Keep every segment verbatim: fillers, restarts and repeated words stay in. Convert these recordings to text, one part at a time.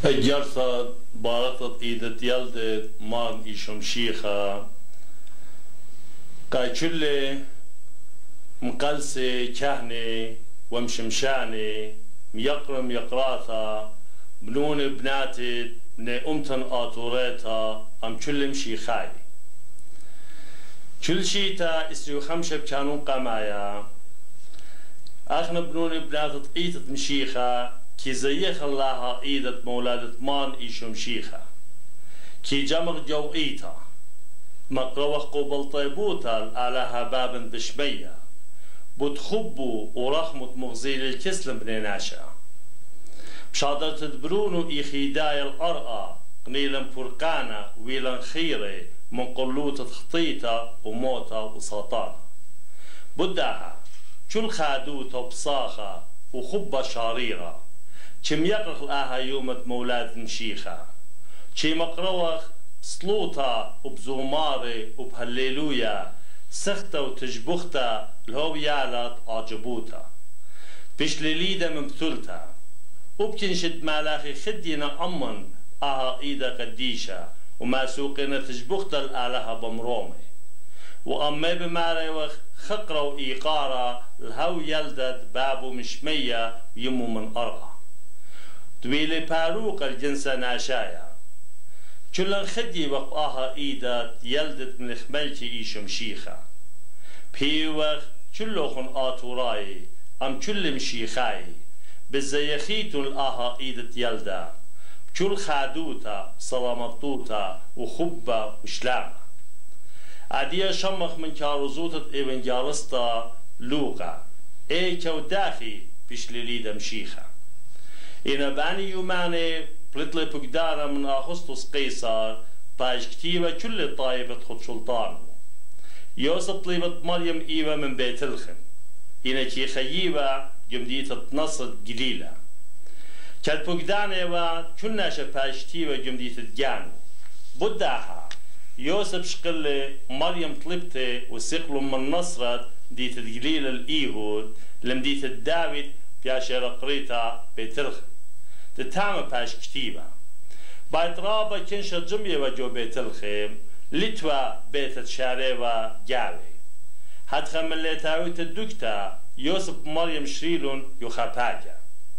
Gjarsa baratët i dhe tjallë marën i shumshiha ka qylle مقلسي كهني ومشمشاني ميقرم يقراثا بنون بناتي من أمتن آتوريتا أم كل مشي خاي كل شيتا اسريو خمسة بكانون قمايا أخنا بنون بنات إيتت مشيخة كي زيخ الله إيدت مولادة مان إيشو مشيخة كي جمغ جو إيتا مقروخ قبل طيبوتا علىها بابن بشمية بتخبوا ورخمة مغزيل الكسلم بن ناشا بشادر تدبرونو إخيداي الأرقى قنيلا فرقانا ويلا خيري من قلوطة خطيطة وموتة وسرطانة بداها كل خادوتة بصاخة وخبة شاريرة كم يقرخ لها يومة مولاد نشيخة كي مقروخ سلوطة وبزوماري وبهالليلويا سخته وتجبخته الهو يالت عجبوتا بيش لليدة ممثلتا وبكنشد مالاخي خدينا أمن أها إيدا قديشة وما سوقنا تجبختا الآلهة بمرومي وأما بماريوخ خقرة وإيقارة الهو يلدد بابو مشمية يمو من أرغى دويلي باروق الجنسة ناشايا كلن خدي وقاها إيدا يلدد من خملتي إيشم شيخة بيوخ كلوخن آتوراي أم كل مشيخاي بالزيخيتون الآها إيدت يلدا كل خادوتا سلامتوتا وخبة وشلامة عديا شمخ من كاروزوتة إيفنجالستا لوقا إي كوداخي بيش لليدا مشيخة إنا باني يوماني بلطلي بقدارة من أغسطس قيصر باش كتيبة كل طايبة خد سلطانه يوسف طيبة مريم إيوة من بيت الخن إنا كي خييبة جمدية نصر قليلة كالبقدان إيوة كنا شباش تيوة جمدية جانو بداها يوسف شقل مريم طلبته وسيقلوا من نصرت ديت قليلة الإيهود لمدية داود بياشر قريتا بيت الخن تتعمل باش كتيبة بايت رابا كنشا جمية وجو بيت الخيم لتوا بيت شاري وجاوي هاد خمالي تاويت الدكتا يوسف مريم شريلون يخاباجا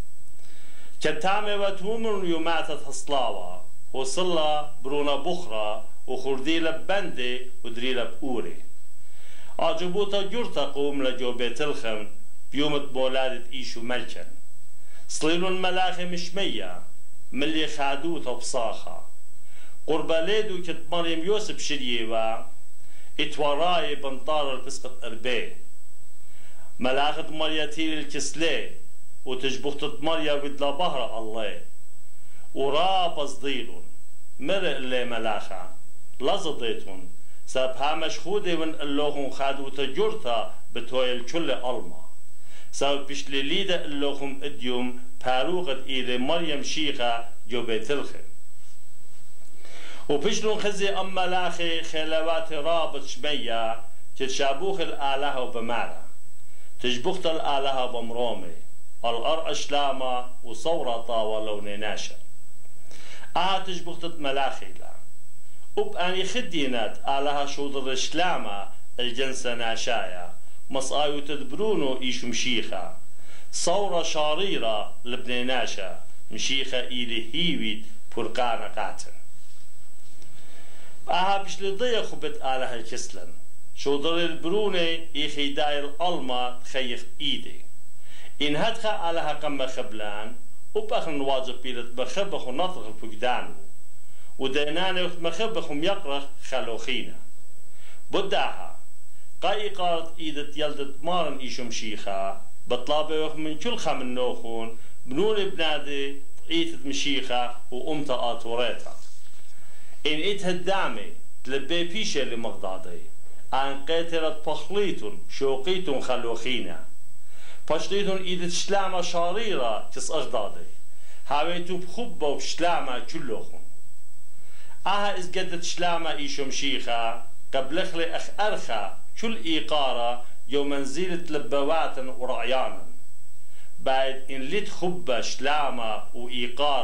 كتامي وتومرون يوماتت هصلاوة وصلا برونا بخرة وخرديلة ببندي ودريلة بأوري عجبوتا جورتا قوم لجو بيت الخم بيومت بولادة إيشو ملكن صليلون ملاخي مشمية ملي خادوتا بصاخة قرباليدو كت مريم يوسف شريوة اتوراي بنطار الفسقة أربي ملاخت مريتيل الكسلي وتجبخت مريا ودلا بهرة الله ورا صديلون مرق اللي ملاخة لزضيتون سابها مشخودة من اللوخون خادوتا جورتا بتوي الكل ألما سبب بشلي ليدا اللوخم اديوم باروغت إيدي مريم شيخة جو بيت الخيم وبشلون خزي أم ملاخي خلوات رابط شمية تتشابوخ الآلهة وبمارة تجبخت الآلهة بمرومي الأرق شلامة وصورة طاوة لوني ناشا آها تجبخت ملاخي لا وبأني خدينات آلهة شودر شلامة الجنسة ناشايا مصايو تدبرونو إيش مشيخة صورة شاريرة لبني ناشا مشيخة إيلي هيويد برقانة قاتل أها بش لضيق خبت آلها الكسلن شودر البروني إيخي داير الألما تخيخ إيدي إن هدخا آلها قم خبلان وبأخن نواجب بيلت بخبخ ونطرخ الفقدانو وديناني مخبخ وميقرخ خلوخينا بداها قاي قارت إيدت يلدت مارن إيشو مشيخة بطلابي من كل خمن نوخون بنون بنادي إيتت مشيخة وأمتا آتوريتا إن إيتها الدامي تلبي بيشة لمغضاضي أن قيترت بخليتون شوقيتون خلوخينا بشليتون إيدت شلامة شاريرة كس أغضاضي هاويتو بخبة وبشلامة كلوخون أها إز قدت شلامة إيشو مشيخة قبل خلي أخ أرخى كل إيقارة يوم منزلة لبواتا ورعيانا بعد إن لت خبة شلامة وإيقارة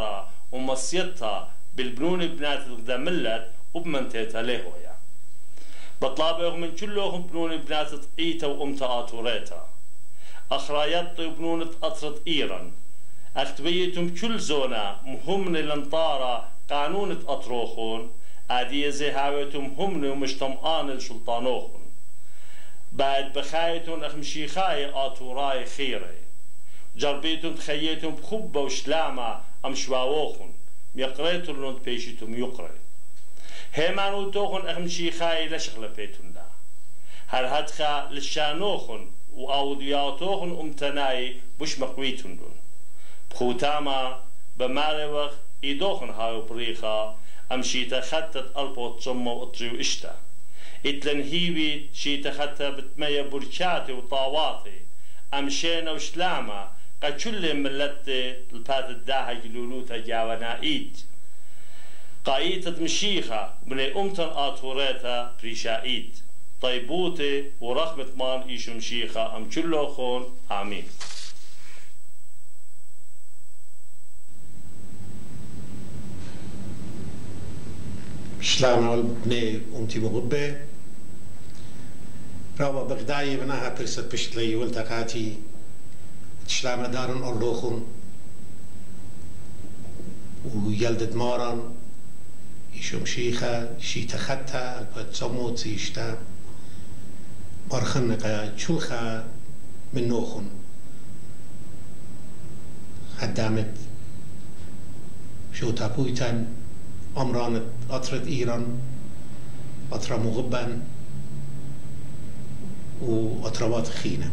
ومصيتها بالبنون بنات الدملت وبمنتيتا ليهويا بطلابه من كلهم بنون بنات طقيتا وامتا آتوريتا أخرايات بنون أطرت إيران أختبيتم كل زونا مهمن لنطارة قانون أطروخون عادية زي هاويتم همن ومجتمعان السلطانوخون بعد بخايتم أخمشيخاي آتوراي خيري جربيتم تخييتم بخبة وشلامة أم شواوخون يقريتم لون بيشيتم يقري هيمانو توخون أخمشيخاي لشغلة بيتم دا هل هدخا للشانوخون وأودياتوخون أمتناي بش مقويتم دون بخوتاما بماري وقت إيدوخن هاو بريخا أم شيتا خطت ألبو تصمو وطريو إشتا إتلن هيوي شيتا خطت بتمية بركاتي وطاواتي أم شينا وشلاما قد كل ملتي البات الداها جلولوتا جاوانا إيد قايتت مشيخة من أمتن آتوريتا بريشا إيد طيبوتي ورحمة مان إيشو مشيخة أم كله خون آمين شلام بني أمتي مغبة رابا بغداي بناها برست بشتلي والتقاتي شلام دارن أرلوخن ويلدت مارن يشوم شيخة شيتا خطة البتسموت سيشتا مرخنقة شلخة من نوخن خدامت شو تابويتن أمرانت أطرد إيران أطرى مغبا وأطروات خينة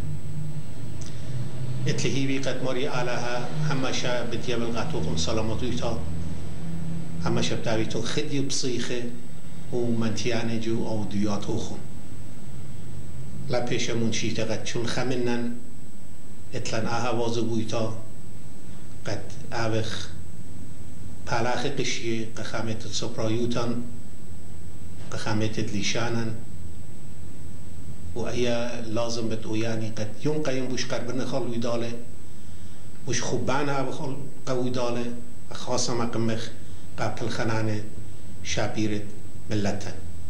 اتلهيبي قد مري آلها همشا بديا بالغاتوكم سلامتويتا همشا بداويتو خدي بصيخة ومنتياني جو أو دياتوخم لا بيشا منشيتا قد شل خمنن اتلن آها وازبويتا قد آوخ پالاخ قشیه قخامت سپرایوتان قخامت لیشانن و ایا لازم بد اویانی قد یون قیم بوش قربن خال ویداله بوش خوبان ها بخال قویداله خاصه مقمخ قبل خنان شابیرت ملتا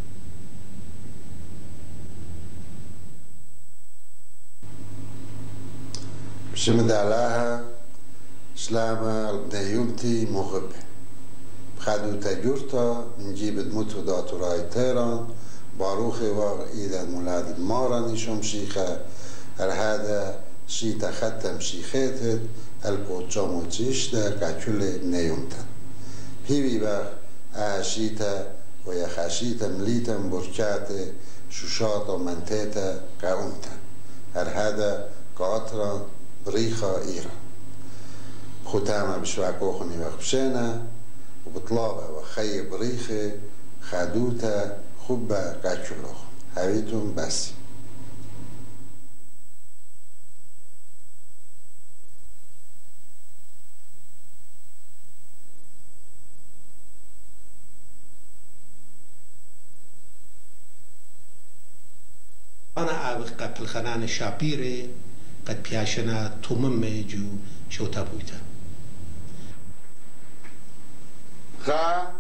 بشمد علاها سلامة دهيومتي مغبة بخدو تجورتا نجيب دموتو داتوراي تيران باروخي وار إلى مولاد المارا نشوم شيخة هذا شيتا ختم شيخيتت البوتشامو تشيشتا كاكولي نيومتا هيوي باخ آشيتا ويخاشيتا مليتا بركاتي شوشاتا منتيتا كاومتا هذا كاترا بريخا إيران ختامة بشواكوخني وخبشينا وبطلابة وخي بريخي خادوتا خبة قاتشلوخ هاويتون بس أنا أبغى قبل خنان الشابيري قد بياشنا تومم جو شو تابويتا غا